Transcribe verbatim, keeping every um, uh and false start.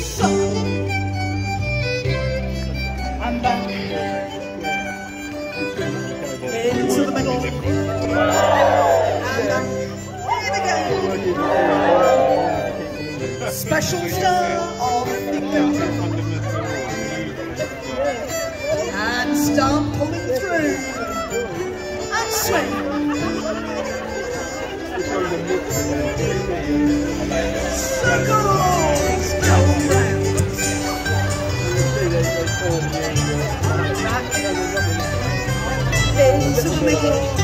So, and back into the middle, and back in again. Special stir of finger and start pulling through and swing. Circles go round. Back into the middle.